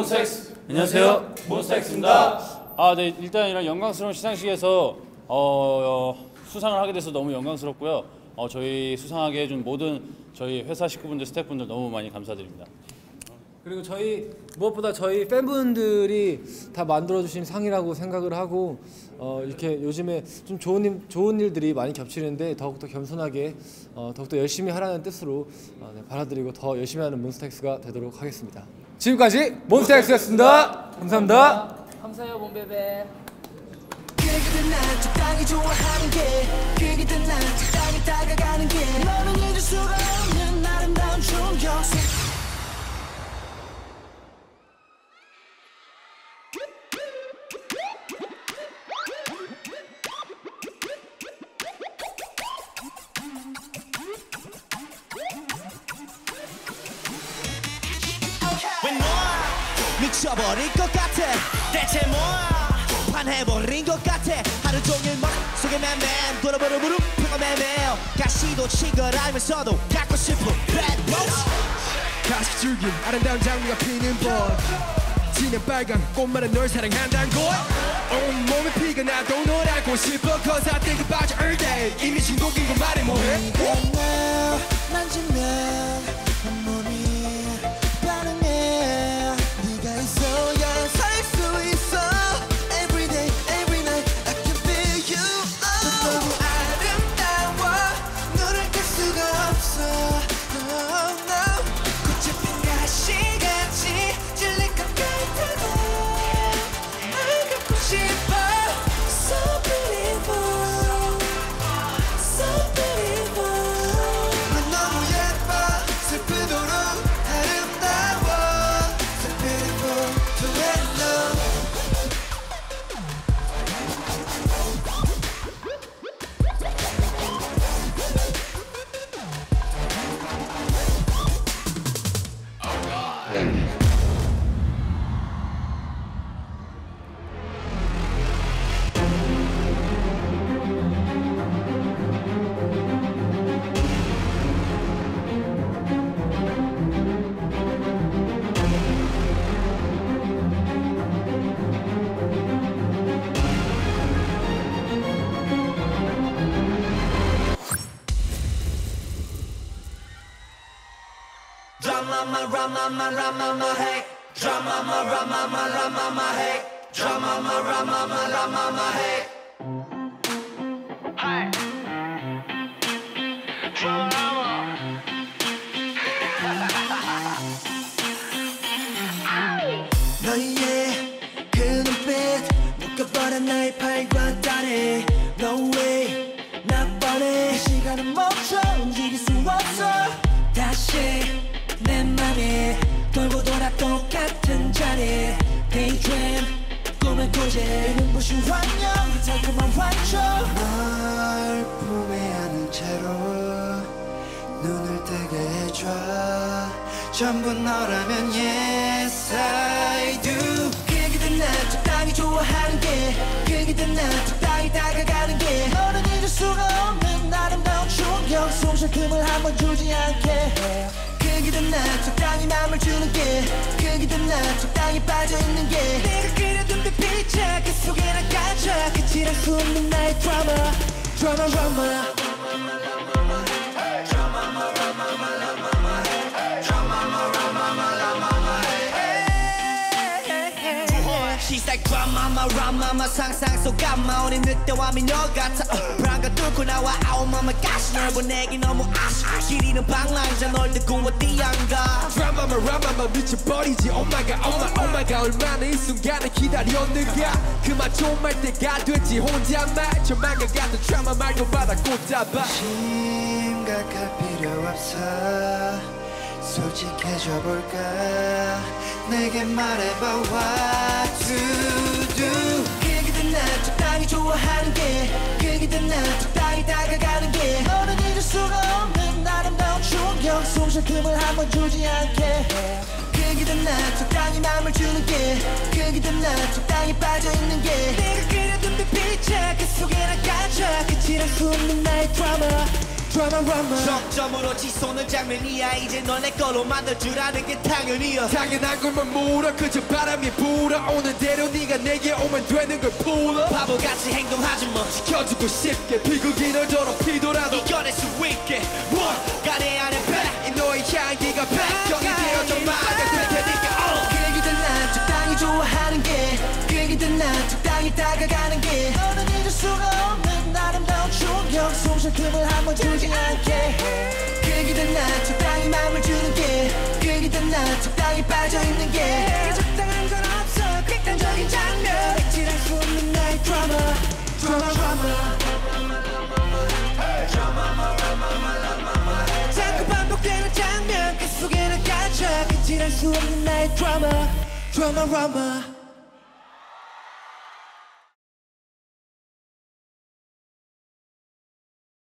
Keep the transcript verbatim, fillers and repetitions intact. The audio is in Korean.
몬스타엑스. 안녕하세요, 몬스타엑스입니다. 아, 네, 일단 이런 영광스러운 시상식에서 어, 어, 수상을 하게 돼서 너무 영광스럽고요. 어, 저희 수상하게 해준 모든 저희 회사 식구분들, 스태프분들 너무 많이 감사드립니다. 그리고 저희 무엇보다 저희 팬분들이 다 만들어주신 상이라고 생각을 하고 어, 이렇게 요즘에 좀 좋은, 일, 좋은 일들이 많이 겹치는데 더욱더 겸손하게 어, 더욱더 열심히 하라는 뜻으로 어, 네, 받아들이고 더 열심히 하는 몬스타엑스가 되도록 하겠습니다. 지금까지 몬스타엑스였습니다. 감사합니다. 감사해요, 몬베베. 그게든 난 적당히 좋아하는 게 그게든 난 적당히 다가가는 게 너는 잊을 수가 없는 아름다운 충격. 왜 너야 미쳐버릴 것 같아 대체 뭐야 반해버린 것 같아 하루 종일 머릿속에 맴맴 돌아보는 무릎 펴고 매매요 가시도 친 걸 알면서도 갖고 싶은 bad boys 가식 줄긴 아름다운 장미가 피는 법 진한 빨간 꽃말은 널 사랑한다는 걸 온몸에 피가 나도 널 알고 싶어 Cause I think about you all day 이미 중독인 건 말해 뭐해 네가 날 만지면 온몸이 반응해 네가 있어야 살 수 있어 Every day, every night I can feel you oh. 너무 아름다워 눈을 뗄 수가 없어 no, no. 꽃이 핀 가시같이 질릴 것 같아도 널 갖고 싶어 So beautiful So beautiful 넌 너무 예뻐 슬프도록 아름다워 So beautiful to let know Drama, rama, rama, hey. Drama, rama, rama, hey. Drama, rama, rama, hey. Hey. Drama. 너의 그 눈빛 묶어버려 나의 팔과 다리 No way 나 뻔해 시간은 멈춰 움직일 수 없어 다시 내 맘에 돌고 돌아 똑같은 자리 Daydream 꿈을 꾸지 눈부신 환영 달콤한 환청 널 품에 안은 채로 눈을 뜨게 해줘 전부 너라면 Yes I do 그게든 난 적당히 좋아하는 게 그게든 난 적당히 다가가는 게 너는 잊을 수가 없는 아름다운 충격 숨쉴 틈을 한번 주지 않게 그게든 난 적당히 맘을 주는 게 그게든 난 적당히 빠져있는 게 내가 그려둔 빛빛에 그 속에 난 갇혀 끝이랄 수 없는 나의 드라마 드라마 드라마 She's like grandmama, grandmama 상상 속 감마 우린 늑대와 미녀 같아 uh, 브라가 뚫고 나와 oh mama gosh 널 보내기 너무 아쉬워 길이는 방랑자 널 듣고 어디 안 가 드라마마 라마마 미쳐버리지 Oh my god, oh my, oh my god 얼마나 이 순간을 기다렸는가 그만 좀 말 때가 됐지 혼자말 저만과 같은 드라마 말고 받아 꽃다봐 심각할 필요 없어 솔직해져 볼까 내게 말해봐 what to do 그게든 난 적당히 좋아하는 게 그게든 난 적당히 다가가는 게 너는 잊을 수가 없는 아름다운 충격 숨쉴 틈을 한번 주지 않게 그게든 난 적당히 맘을 주는 게 그게든 난 적당히 빠져있는 게 내가 그려둔 빛빛에 그 속에 난 갇혀 끝이랄 수 없는 나의 드라마 drama drama 점점으로 치솟는 장면이야 이제 널 내 걸로 만들 줄 아는 게 당연이야 당연한 걸만 물어 그저 바람이 불어오는 대로 네가 내게 오면 되는 걸 풀어 바보같이 행동하지 뭐 지켜주고 싶게 비극이 널 더럽히더라도 이겨낼 수 있게 가래 안에 배 이 너의 향기가 백경이 되어줘 말가 될 테니까 그 얘기들 난 적당히 좋아하는 게그 얘기들 난 적당히 다가가는 게 너는 잊을 수가 없는 아름다운 충격 숨쉴 틈을 한번 주지 않게 그 얘기들 난 적당히 마음을 주는 게그 얘기들 난 적당히 빠져있는 게 적당한 건 없어 극단적인 장면 액질할 수 없는 나의 드라마 드라마 드라마 자꾸 반복되는 장면 그 속에는 갇혀 끝질할 수 없는 나의 드라마 드라마 드라마